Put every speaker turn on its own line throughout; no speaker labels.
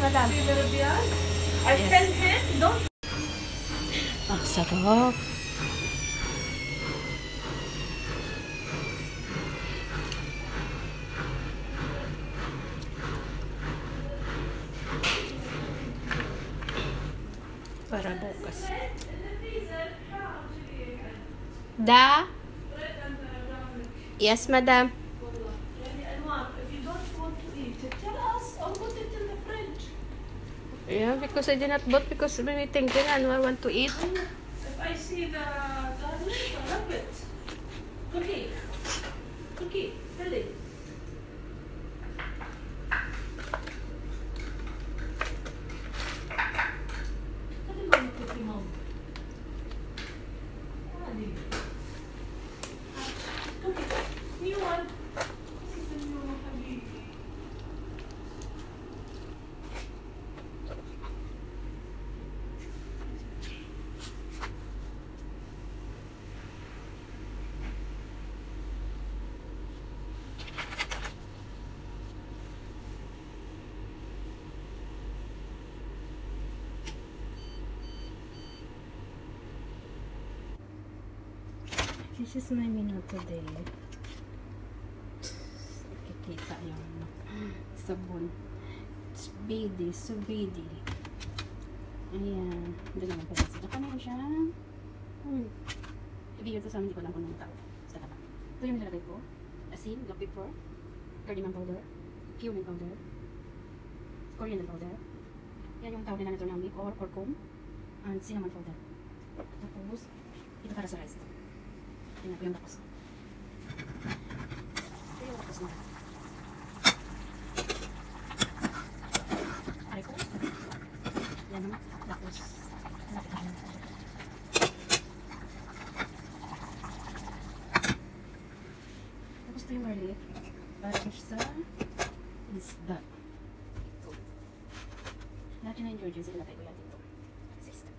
madam. I tell him, don't.
Ang sarap. Para bukas. Da? Yes, madam.
If you don't want to eat it, tell us. I'll put it in the fridge.
Yeah, because I did not bought because when we thinking I want to eat.
If I see the garlic, I love it. Cookie, Billy. Cookie, Mom. Cookie, new one. This is the new one.
This is my menu today. Nakikita yung sabon. It's Bidi, Subidi. Ayan. Doon naman pala sila. Meron siya. I-video to sa amin. Hindi ko lang kung nang tao. Sa taba. Ito yung nilagay ko. Asin, black pepper, cardamom powder, cumin powder, coriander powder. Yan yung tawag nila na turmeric or curcum, and cinnamon powder. Tapos, ito para sa rice. Tingnan ko yung tapos. Ito yung tapos na. Ay ko. Yan naman. Tapos, lapit tayo. Tapos ito yung garlic. Para sa isda. Ito. Lahat yun na ingredients. Ilagay ko yan dito. System.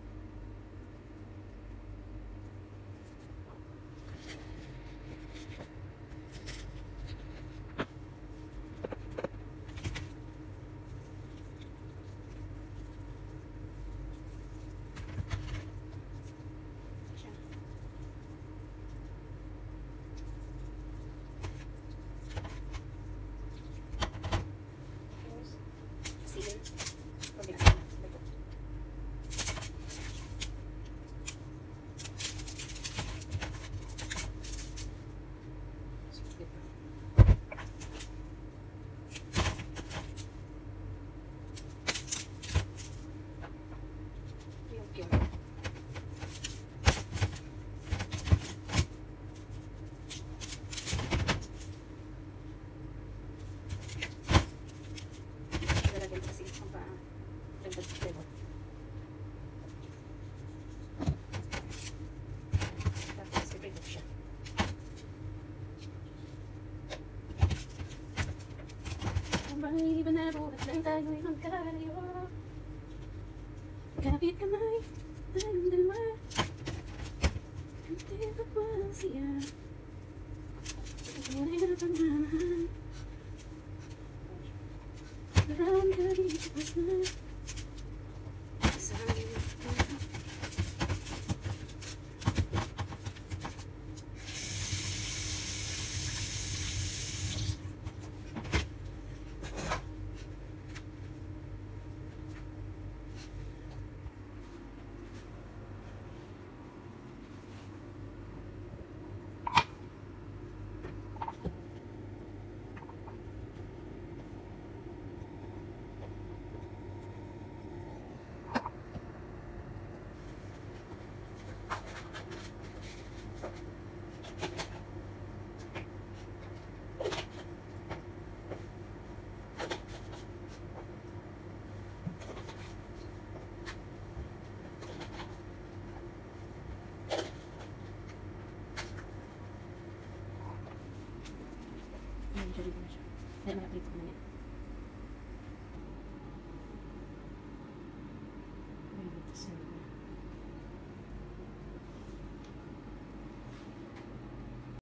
Bye, banaro, at lang tayo'y magkalayo. Kapit kamay, tayong dalawa. Hindi pa pa siya. Tunay na pagmamahal. Marami ka dito pas na. Kasama ka. Jadi, saya malah prito na yan.